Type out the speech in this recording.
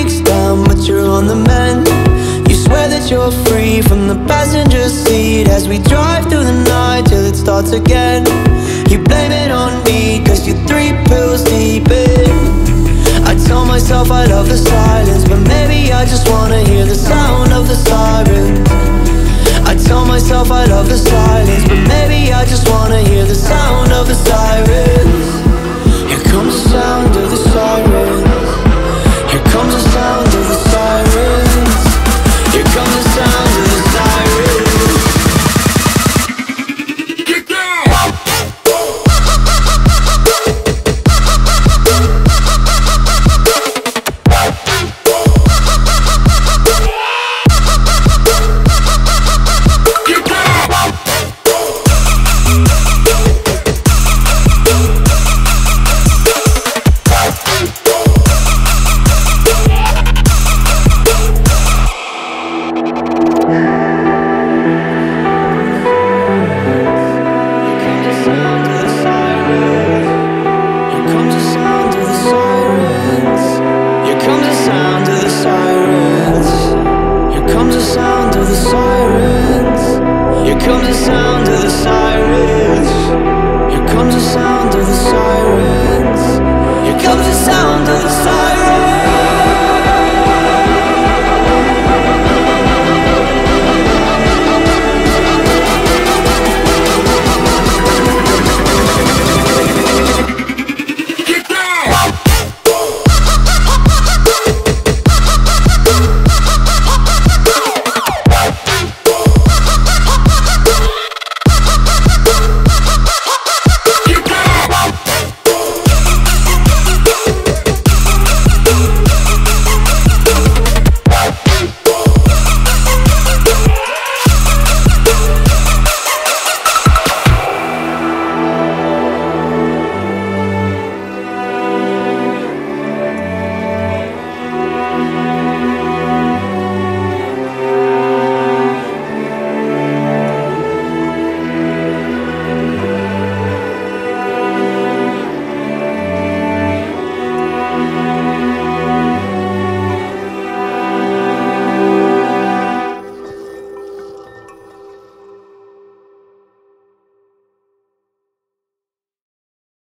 breaks down, but you're on the mend. You swear that you're free from the passenger seat as we drive through the night till it starts again. You blame it on me cause you're 3 pills deep in. I tell myself I love the silence, but maybe I just wanna hear the sound of the sirens. I tell myself I love the silence, but maybe I just wanna hear the sound of the sirens. Here comes the sound of the sirens. Here comes the sound of the sirens.